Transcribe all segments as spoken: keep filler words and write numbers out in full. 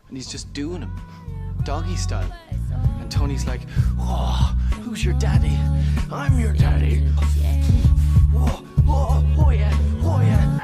and he's just doing them, doggy style. And Tony's like, oh, who's your daddy? I'm your daddy. Oh, oh, oh yeah, oh yeah.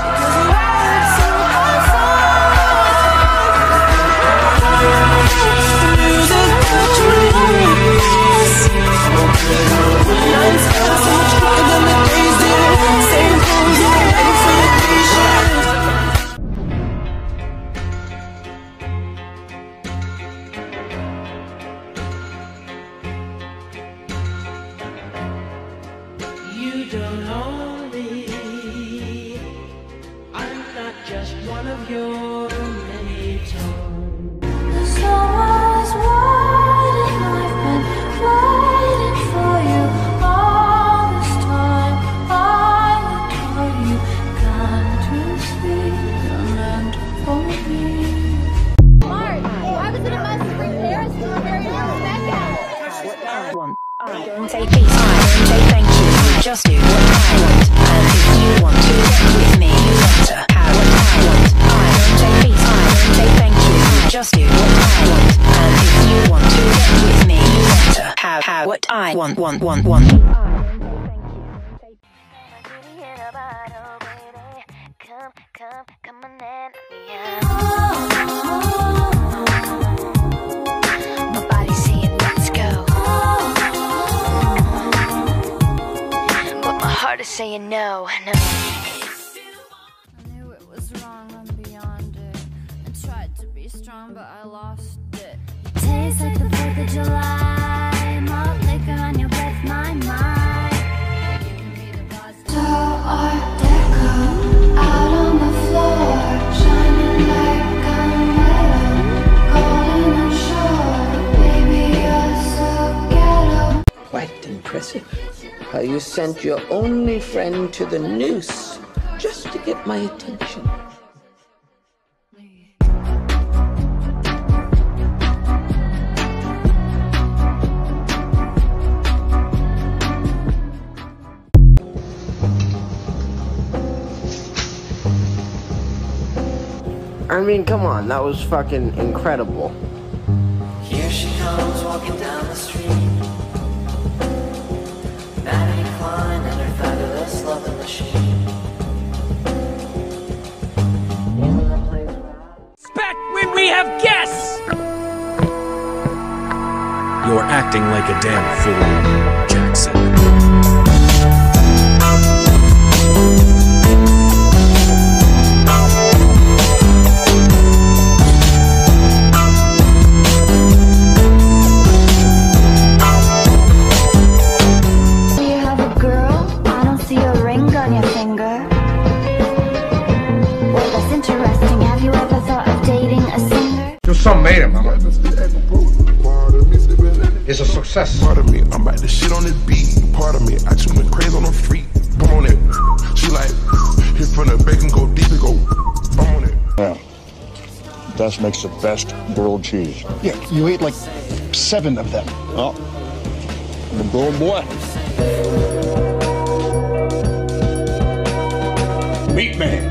You don't know me. I'm not just one of your many tones. The stars waiting, I've been waiting for you all this time. I adore you, gone to sleep, you're meant for me. Mark, why was it a must to bring Paris to a very young Rebecca? Want. I don't say peace, I don't say thank you. I just do what I want. And if you want to get with me, you better have what I want. I don't say peace, I don't say thank you. I just do what I want. And if you want to get with me, you better have, have what I want, want, want, want. Come, come, come on and yeah. My body's saying let's go, but my heart is saying no, no. I knew it was wrong, I'm beyond it. I tried to be strong, but I lost it. Tastes like the fourth of July. Malt liquor on your breath, my mind. You can be the boss. So art deco, out on the floor, shining like a metal, golden and short. Baby, you're so ghetto. Quite impressive. How you sent your only friend to the noose just to get my attention. I mean, come on, that was fucking incredible. Here she comes walking down the street. Maddie Klein and her fabulous loving machine. Expect when we have guests! You're acting like a damn fool, Jackson. Some made him. It's a success. Part of me, I'm about to shit on this beat. Part of me, I just went crazy on the street. I'm on it. She like, hit from the bacon, go deep and go. I'm on it. Yeah, that makes the best grilled cheese. Yeah, you ate like seven of them. Oh, the grilled boy. Meat man.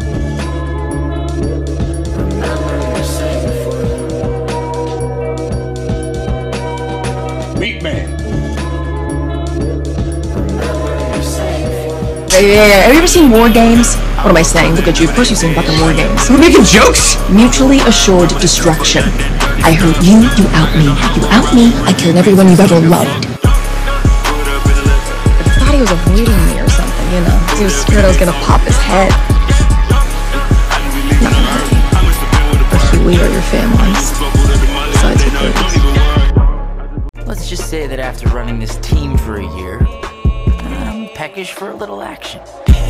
Meat man. Yeah, yeah, yeah. Have you ever seen War Games? What am I saying? Look at you. Of course you've seen fucking War Games. We're making jokes? Mutually assured destruction. I hurt you, you out me. You out me, I killed everyone you've ever loved. I thought he was avoiding me or something, you know. He was scared I was gonna pop his head. Not really. Or Huey or your families. Besides your babies. Let's just say that after running this team for a year, I'm peckish for a little action.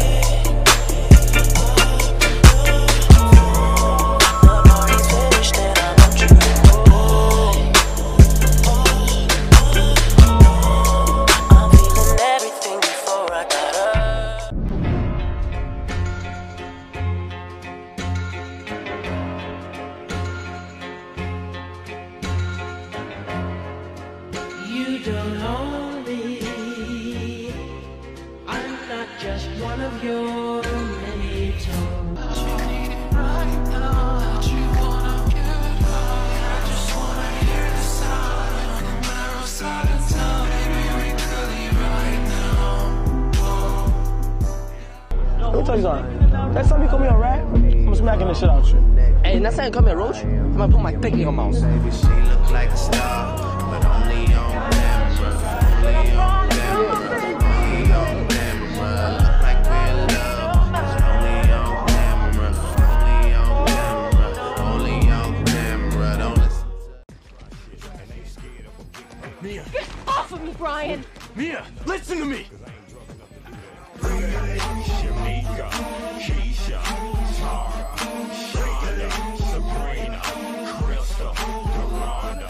You don't know me. I'm not just one of your many tones. tell you something. Next time you call me a rat, I'm smacking the shit out you. Hey, next time you call me a roach, I'm gonna put my dick in your mouth. She look like a star, but only on camera. Only on camera. Only on camera. Look like we're in love, but only on camera. Only on camera. Only on camera. Don't listen to Mia. Get off of me, Brian! Mia, listen to me! Shamika, Keisha, Tara, Shonda, Sabrina, Crystal, Doranda,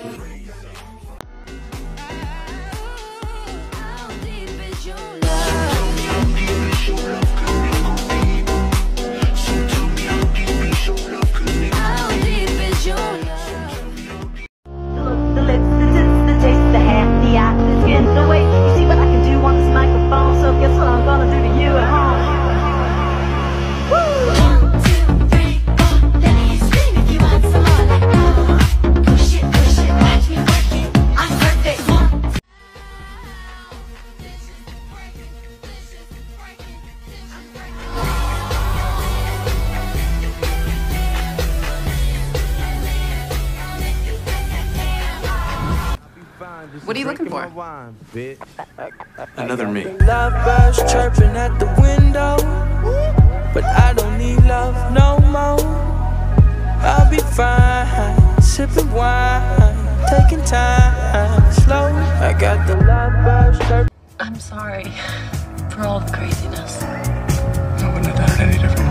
The lips, the tits, the taste, the hair, the eye, the skin, the way. You see what I can do on this microphone, so guess what I'm gonna do to you at home. Woo! One, two, three, four, let me scream if you want some more like that. Push it, push it, watch me work it. I'm perfect. What are you looking for? Another me. Lovebirds chirping at the window, but I don't need love no more. I'll be fine, sipping wine, taking time slow. I got the lovebirds chirping. I'm sorry for all the craziness. I wouldn't have done it any different.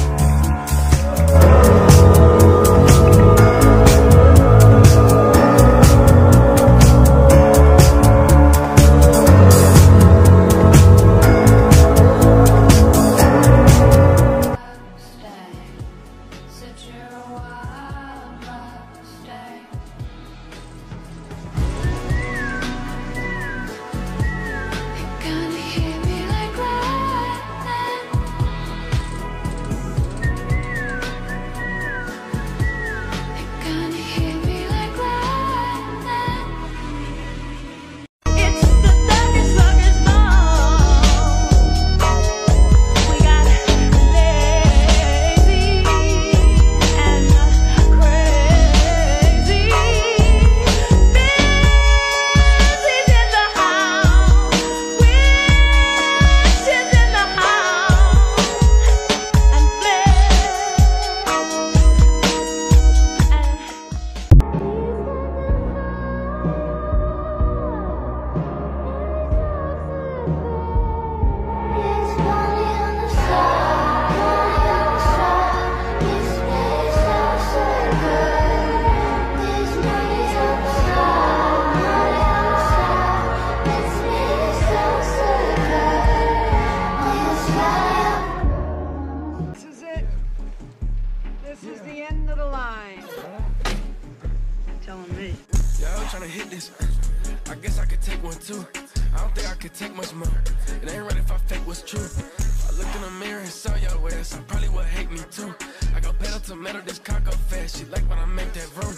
This is the end of the line. Telling me. Yeah, I'm trying to hit this. I guess I could take one too. I don't think I could take much more. It ain't right if I fake what's true. I looked in the mirror and saw your ass. I probably would hate me too. I go pedal to metal, this car go fast. She like when I make that room.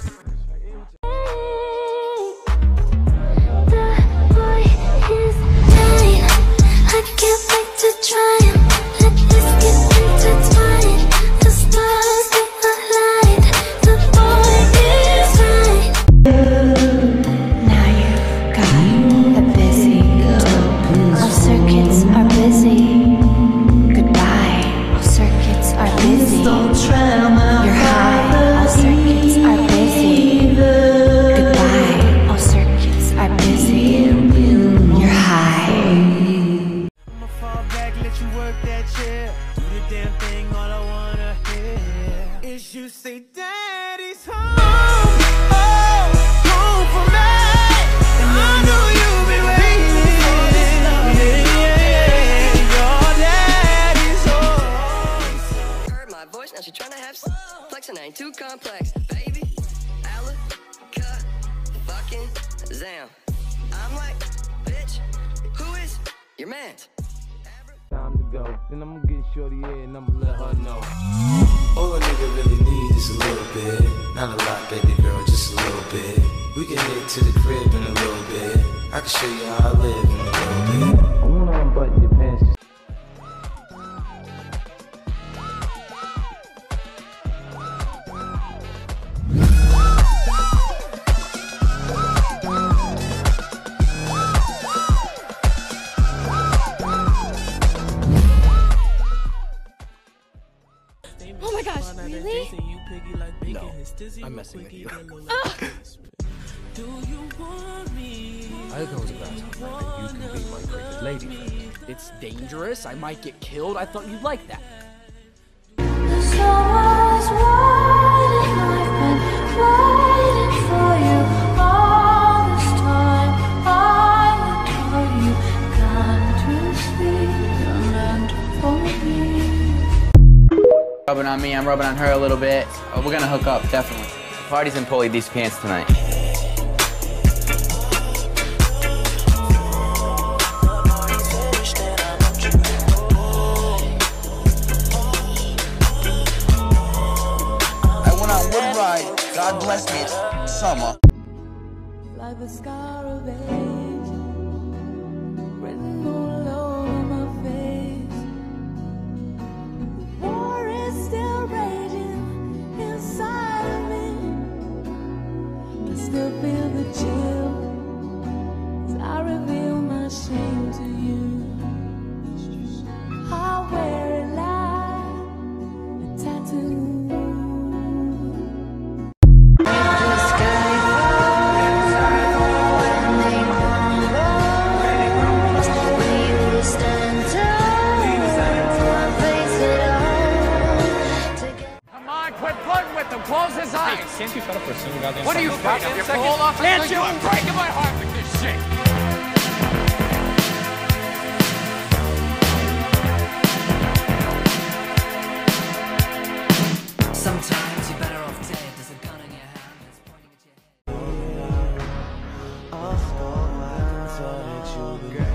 The boy is mine. I can't wait to try him. Let this get intertwined. The stars they align. The boy is mine. Now you've got a busy dope. All circuits are busy. Goodbye. All circuits are busy. You're high. All circuits are busy. Goodbye. All circuits are busy. You're high. I'ma fall back, let you work that chair. Do the damn thing, all I wanna hear is you say, Daddy's home. Oh, home for me. And I know you've been waiting for this love. Yeah, your daddy's home. Heard my voice, now she tryna have some flexing, ain't too complex, baby. Alaka, fucking Zam. I'm like, bitch, who is your man? Time to go, then I'ma get shorty here and I'ma let her know. All a nigga really need is a little bit. Not a lot, baby girl, just a little bit. We can head to the crib in a little bit. I can show you how I live in a little bit. I wanna unbutton your pants. messing with you. Do you want me? I thought it was about time that you can be my cricket lady friend. It's dangerous. I might get killed. I thought you'd like that. Rubbing on me, I'm rubbing on her a little bit. Oh, we're gonna hook up, definitely. The party's in Polly D's pants tonight. I went on Wood Ride. God bless me, it's summer. Like the scar of age, written all over my face. The war is still raging inside of me. I still feel the chill as I reveal my shame to you. I wear it like a tattoo. Close his eyes. Hey, can't you shut up for a single goddamn What are you fucking your pull off? Can't you? I'm breaking my heart with this shit. Sometimes you're better off dead. There's a gun in your hand that's pointing at your head. I'll score my hands on it, you be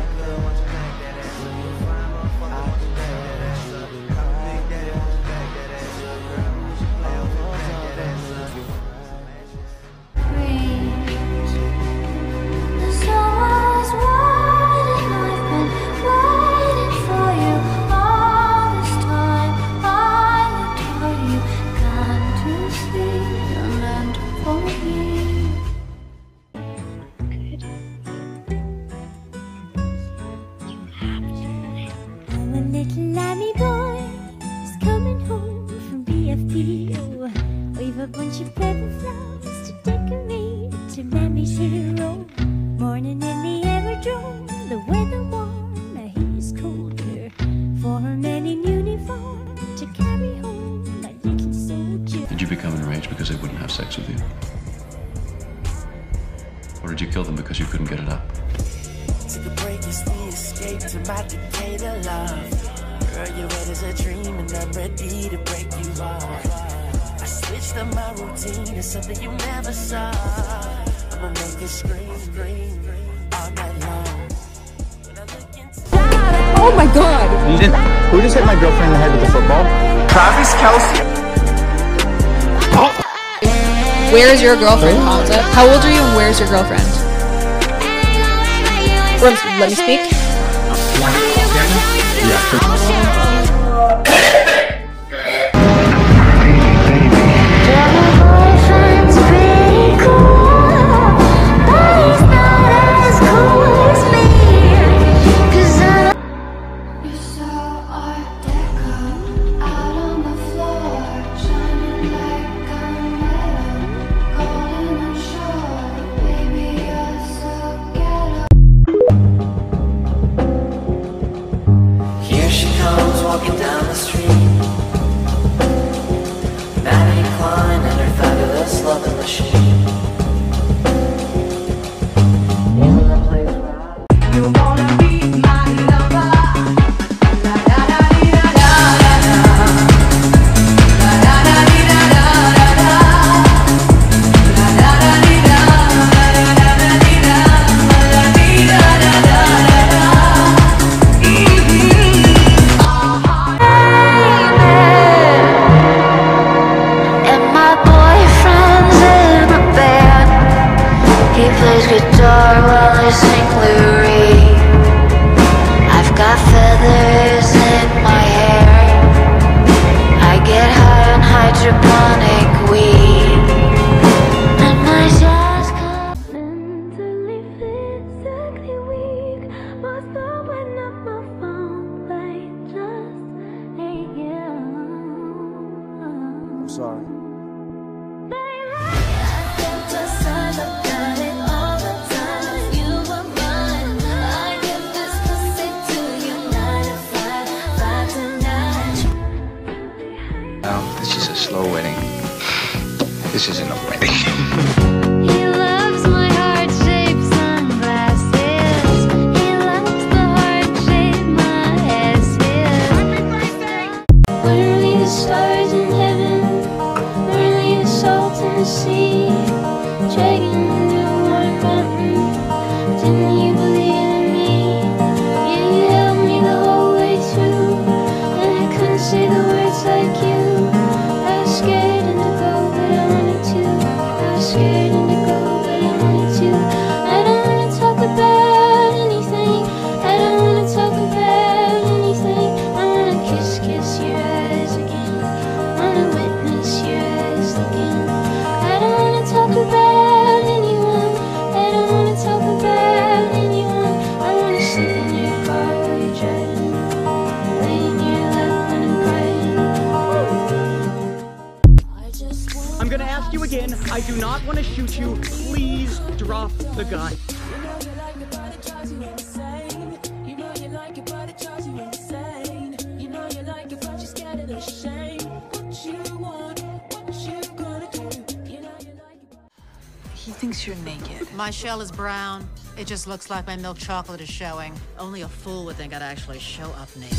a bunch of paper flowers to decorate to Mammy's hero. Morning in the aerodrome, the weather warm, the heat is colder. For her men in uniform to carry home my little soldier. Did you become enraged because they wouldn't have sex with you? Or did you kill them because you couldn't get it up? Took a break, it's the escape to my Decatur love. Girl, you're wet as a dream and I'm ready to break you off. I switched up my routine, it's something you never saw. I'ma make it scream, scream, all night long. Oh my god! You didn't, who just hit my girlfriend in the head with a football? Travis Kelce. Oh. Where's your girlfriend, Hamza? How old are you and where's your girlfriend? Let me speak. Yeah. Here she comes. This isn't a wedding. He loves my heart-shaped sunglasses. He loves the heart-shaped my ass is. We're only the stars in heaven. We're only the salt in the sea. Dragging the new warm mountain. Didn't you believe in me? Yeah, you held me the whole way through. And I couldn't say the words like you. I was scared and to go, but I wanted to. I was scared and to go, but I wanted to. I don't wanna talk about anything. I don't wanna talk about anything. I wanna kiss, kiss your eyes again. I wanna witness your eyes again. I don't wanna talk about anyone. I don't wanna talk about anyone. I wanna sleep in your car while you're driving. Lay in your lap when I'm crying. I'm gonna ask you again. I do not want to shoot you. Please drop the gun. He thinks you're naked. My shell is brown. It just looks like my milk chocolate is showing. Only a fool would think I'd actually show up naked.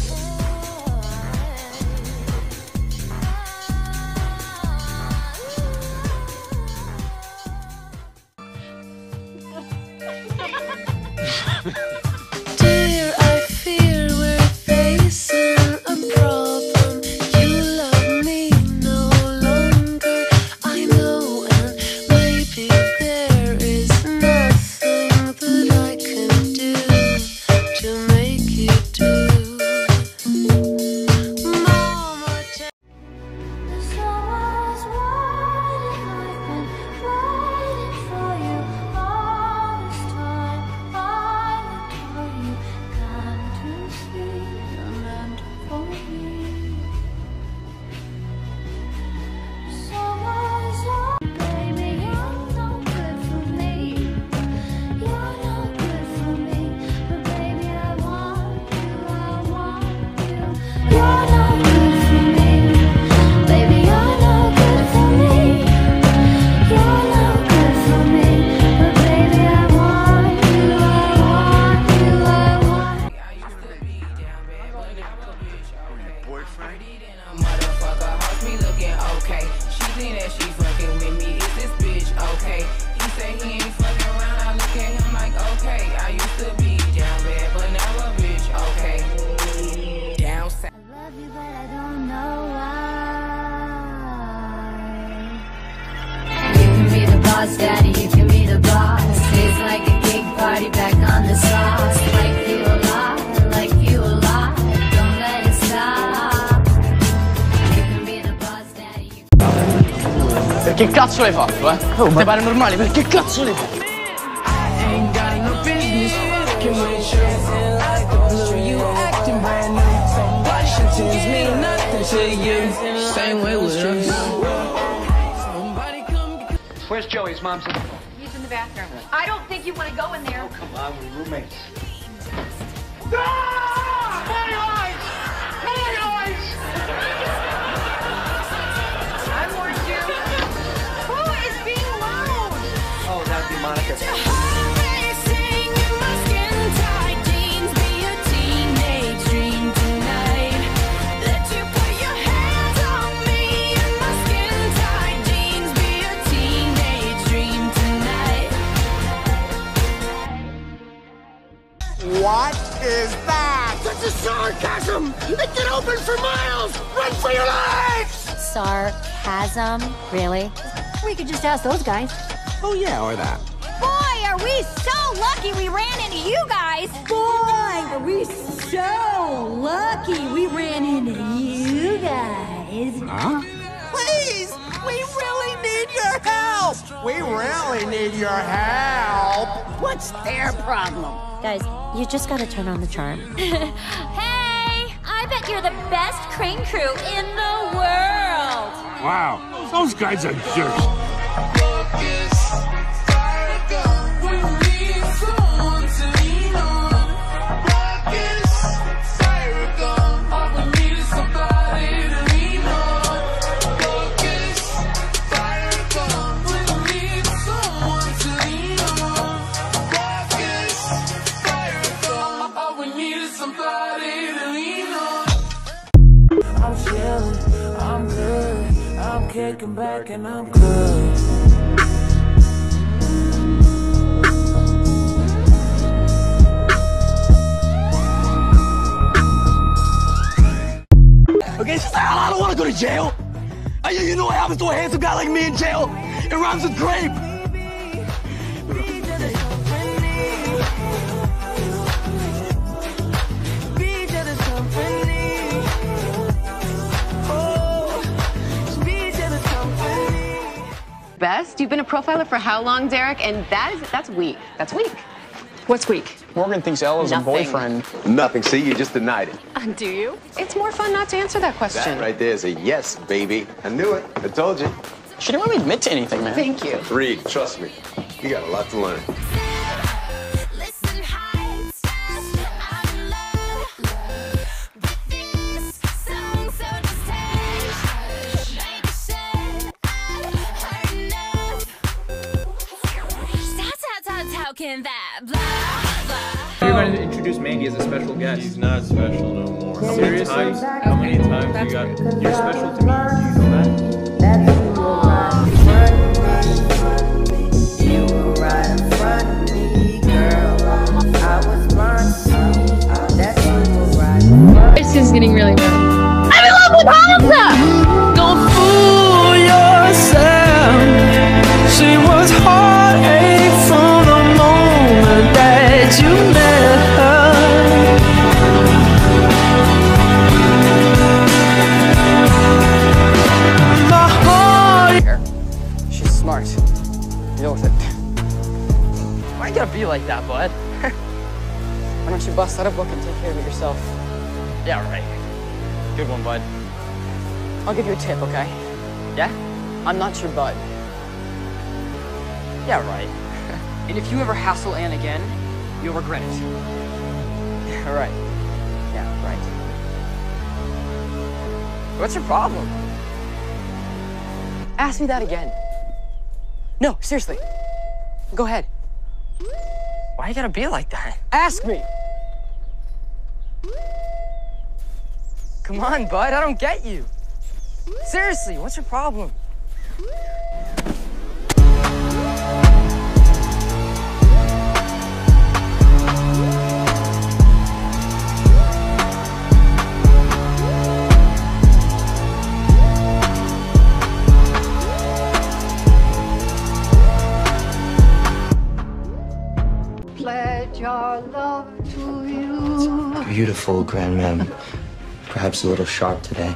Dear, I fear we're facing a problem. You love me no longer. I know, and maybe there is nothing that I can do to make you do. Mama, tell so I was waiting, I've been waiting for you all this time. I adore you, can't you see you're meant for me? So I was baby, you're no good for me. You're no good for me, but baby, I want you, I want you. You're no good for me, baby, you're no good for me. You're no good for me, but baby, I want you, I want you, I want you. Boyfriend? Motherfucker, house me looking okay. She think that she fucking with me. Is this bitch okay? He say he ain't fucking around. I look at him like okay. I used to be down bad, but now a bitch okay. Down south. I love you, but I don't know why. You can be the boss, daddy, you can be the boss. Tastes like a gig party back on the sauce. Like you a lot, like you a lot. Don't let it stop. You can be the boss, daddy. You Perché cazzo l'hai fatto, eh? Oh, ma... Ti pare normale? Perché cazzo l'hai fatto? Ain't got no business fucking with you. Like the blue, you acting brand new. Washington's mean nothing to you. Same way with us. Where's Joey's mom? He's in the bathroom. I don't think you want to go in there. Oh, come on, we're roommates. I warned you. Who is being loud? Oh, that'd be Monica. What is that? That's a sarcasm! It can open for miles! Run for your lives! Sarcasm? Really? We could just ask those guys. Oh yeah, or that. Boy, are we so lucky we ran into you guys! Boy, are we so lucky we ran into you guys. Huh? Please! We really need your help! We really need your help! What's their problem? Guys, you just gotta turn on the charm. Hey! I bet you're the best crane crew in the world! Wow, those guys are jerks. looking back and I'm close. Okay, just I don't want to go to jail. Uh, you, you know what happens to a handsome guy like me in jail? It rhymes with grape. Best? You've been a profiler for how long, Derek? And that is, that's weak. That's weak. What's weak? Morgan thinks Ella's a boyfriend. Nothing. See, you just denied it. Uh, do you? It's more fun not to answer that question. That right there is a yes, baby. I knew it. I told you. She didn't really admit to anything, man. Thank you. Reed, trust me. You got a lot to learn. How can that blah, blah. You're going to introduce Mandy as a special guest. He's not special no more. How Seriously? many times, how many times you got... You're special to me. Do you know that? You were right in front of me, girl. I was born, that's you were right in front of me. This is getting really bad. I'm in love with Hamza! Don't fool yourself. She was heartache from the moment that you met her. My heart. She's smart. Deal with it. Why you gotta be like that, bud? Why don't you bust out a book and take care of it yourself? Yeah, right. Good one, bud. I'll give you a tip, okay? Yeah? I'm not your bud. Yeah, right. And if you ever hassle Anne again, you'll regret it. Yeah, right. Yeah, right. What's your problem? Ask me that again. No, seriously. Go ahead. Why you gotta be like that? Ask me! Come on, bud, I don't get you. Seriously, what's your problem? Pledge our love to you. Beautiful, Grandmam. Perhaps a little sharp today.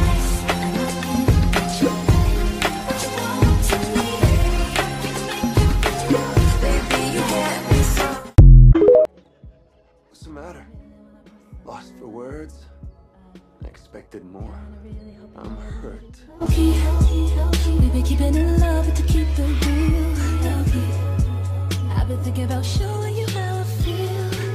What's the matter? Lost for words? I expected more. I'm hurt. We've been keeping it love, but to keep it real. I've been thinking about showing you how I feel.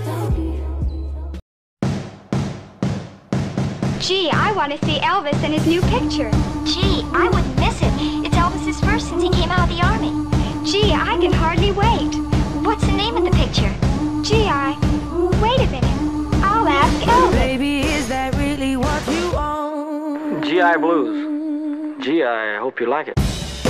Gee, I want to see Elvis and his new picture. Gee, I wouldn't miss it. It's Elvis's first since he came out of the army. Gee, I can hardly wait. What's the name of the picture? Gee, I... Wait a minute. I'll ask Elvis. Baby, is that really what you want? G I Blues. Gee, I hope you like it.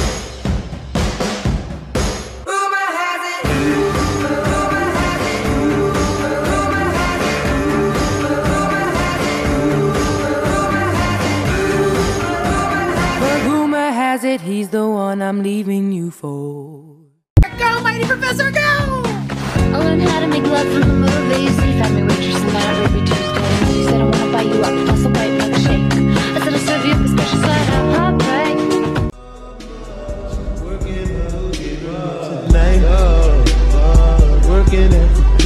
It, he's the one I'm leaving you for. Go, mighty professor, go! I learned how to make love from the movies. He found me waitress in that Ruby Tuesday. He said I wanna buy you up, plus a white milkshake. I said I'll serve you up a special side of heartbreak. Tonight, working at the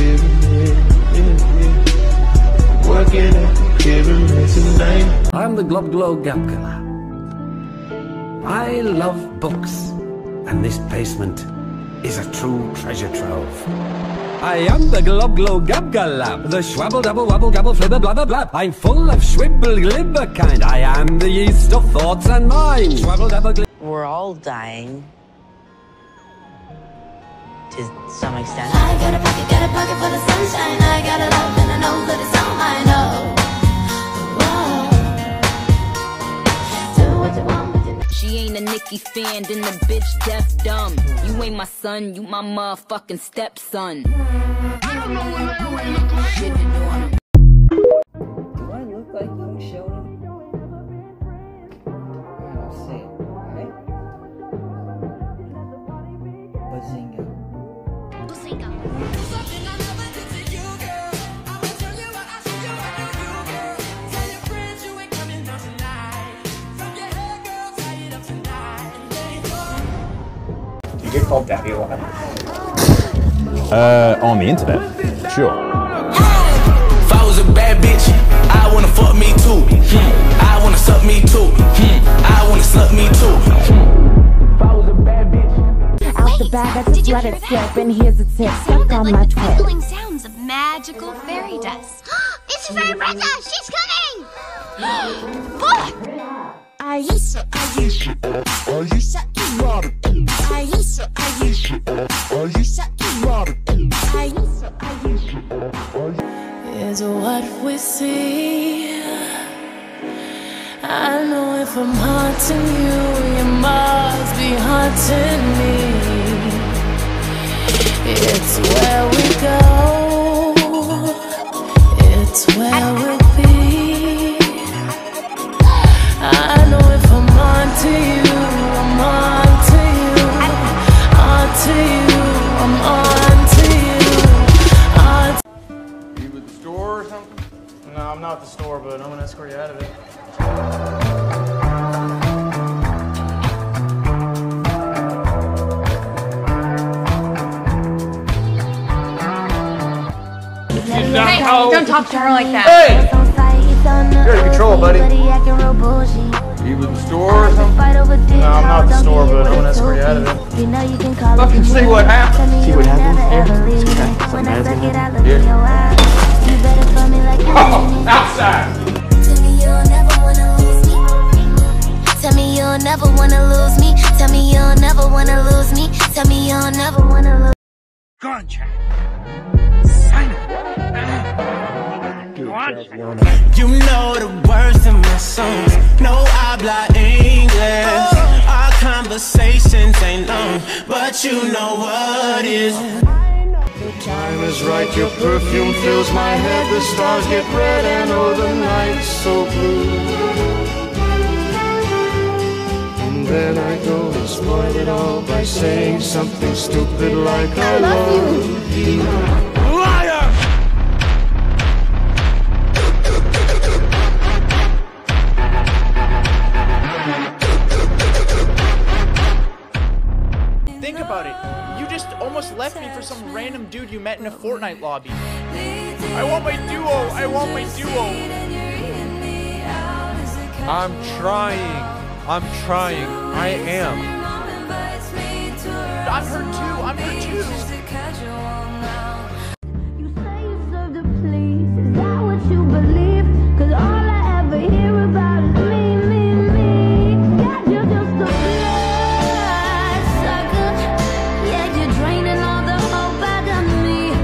pyramid. Working at the pyramid tonight. I'm the Glob Glow Gabgala. I love books, and this basement is a true treasure trove. I am the Glob Glow Gabgalab, the schwabble dabble wabble gabble flibber blabber blab. I'm full of schwibble glibber kind. I am the yeast of thoughts and minds. Schwabble dabble glibber. We're all dying. To some extent. I got a pocket, got a pocket for the sunshine. I got a love and I know that it's all mine. Oh, whoa. Do what you want. She she ain't a Nicki fan, then the bitch deaf dumb. You ain't my son, you my motherfucking stepson. I don't know what I really look like. Shit, you know I'm... Do I look like young Sheldon? I don't see it, right? Bazinga. Bazinga. You get called daddy a lot? Uh, on the internet, sure. If I was a bad bitch, I wanna fuck me too. Hmm. I wanna suck me too. Hmm. I wanna suck me too. If I was a bad bitch. Out the bag, I just let it slip, and here's a tip. Stuck on my twist. Tickling sounds of magical fairy dust. It's a fairy princess! She's coming! Aisha, Aisha, Aisha, Aisha, Aisha, Aisha, Aisha, Aisha, Aisha. Is what we see. I know if I'm haunting you, you must be haunting me. It's where we go. It's where we be. I know if I'm onto you, I'm onto you, onto you, I'm onto you, onto You with the store or something? No, I'm not at the store, but I'm gonna escort you out of it. Hey, don't talk to her like that. Hey! You're out of control, buddy. You with the store or something? No, I'm not at the store, but I'm gonna escort you out of it. Fucking see what happened. See what happened? Here. It's okay. Something bad's gonna happen. Here. Oh, outside! Tell me you'll never wanna lose me. Tell me you'll never wanna lose me. Tell me you'll never wanna lose me. Tell me you'll never wanna lose. Contract. Sign it. You know the words in my songs. No habla English. Our conversations ain't long, but you know what is. The time is right, your perfume fills my head. The stars get red and oh, the night's so blue. And then I go and spoil it all by saying something stupid like I, I love you. you. Liar! Think about it. You just almost left me for some random dude you met in a Fortnite lobby. I want my duo. I want my duo. I'm trying. I'm trying. I am. I'm her too. I'm her too. You say you serve the police. Is that what you believe? Cause all I ever hear about is me, me, me. Yeah, you're just a blood sucker. Yeah, you're draining all the hope out of me.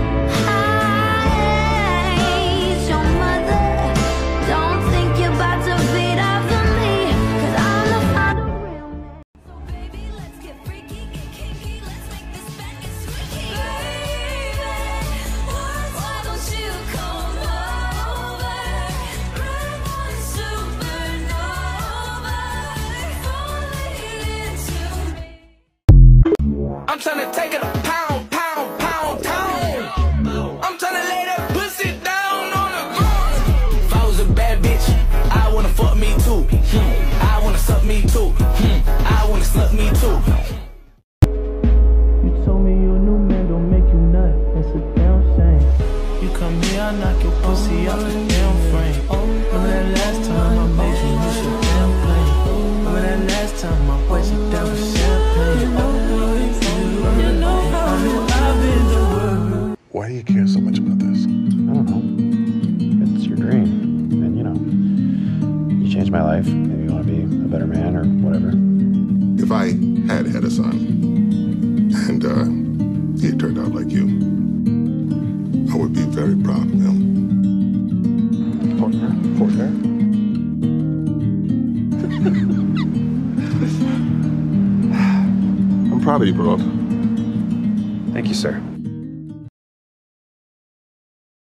I hate your mother. Don't think you're about to feed off of me. Cause I'm the father real man. So baby, let's get freaky, get kinky. Let's make this bed get squeaky. Baby, why don't you come over? Red one supernova. Falling into me. I'm tryna take it a pound, pound, pound, pound. I'm tryna lay that pussy down on the ground. If I was a bad bitch, I wanna fuck me too. Hmm. I wanna suck me too. Hmm. I wanna suck me too. You told me your new man don't make you nut. It's a damn shame. You come here, I knock your pussy off the damn frame. Remember that last time I made you miss your damn plane. Remember that last time I wasted down with champagne. Why do you care so much about this? I don't know. It's your dream. And, you know, you changed my life. Maybe you want to be a better man or whatever. If I had had a son, and uh, he turned out like you, I would be very proud of him. Partner. Partner. comedy, bro. Thank you, sir.